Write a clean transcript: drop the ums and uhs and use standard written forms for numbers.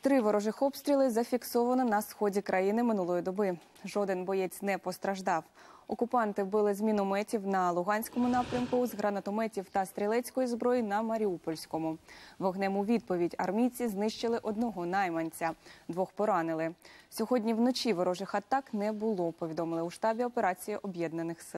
3 ворожих обстріли зафіксовано на сході країни минулої доби. Жоден боєць не постраждав. Окупанти били з мінометів на Луганському напрямку, з гранатометів та стрілецької зброї на Маріупольському. Вогнем у відповідь армійці знищили 1 найманця, 2 поранили. Сьогодні вночі ворожих атак не було, повідомили у штабі операції Об'єднаних сил.